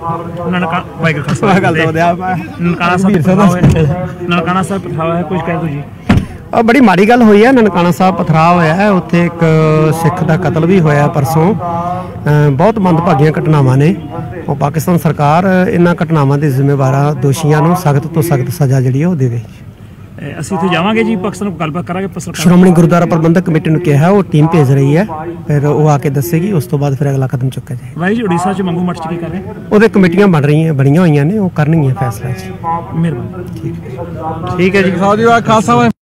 ਨਨਕਾਣਾ ਸਾਹਿਬ ਪਥਰਾਵਾ है, कुछ कह दो जी। बड़ी माड़ी गल हुई है, ननकाना साहब पथराव होया है, उत्थे एक सिख का कतल भी होया परसों। बहुत मंदभागियां घटनावां ने। और पाकिस्तान सरकार इन्हां घटनावां दे जिम्मेवार दोषियां नूं सख्त तो सख्त सज़ा जिहड़ी ओह देवे। ਅਸੀਂ ਉੱਥੇ ਜਾਵਾਂਗੇ ਜੀ, ਪਾਕਿਸਤਾਨ ਨਾਲ ਗੱਲਬਾਤ ਕਰਾਂਗੇ। ਸ਼੍ਰੋਮਣੀ ਗੁਰਦੁਆਰਾ ਪ੍ਰਬੰਧਕ ਕਮੇਟੀ ਨੂੰ ਕਿਹਾ, ਉਹ ਟੀਮ ਭੇਜ ਰਹੀ ਹੈ, ਫਿਰ ਉਹ ਆ ਕੇ ਦੱਸੇਗੀ, ਉਸ ਤੋਂ ਬਾਅਦ ਫਿਰ ਅਗਲਾ ਕਦਮ ਚੁੱਕਿਆ ਜਾਏ। ਭਾਈ ਜੀ ਉੜੀਸਾ 'ਚ ਮੰਗੂ ਮੱਠ 'ਚ ਕੀ ਕਰ ਰਹੇ? ਉਹਦੇ ਕਮੇਟੀਆਂ ਬਣੀਆਂ ਹੋਈਆਂ ਨੇ, ਉਹ ਕਰਨਗੀਆਂ ਫੈਸਲਾ ਜੀ। ਮਿਹਰਬਾਨੀ। ਠੀਕ ਹੈ ਜੀ। ਖਾਲਸਾ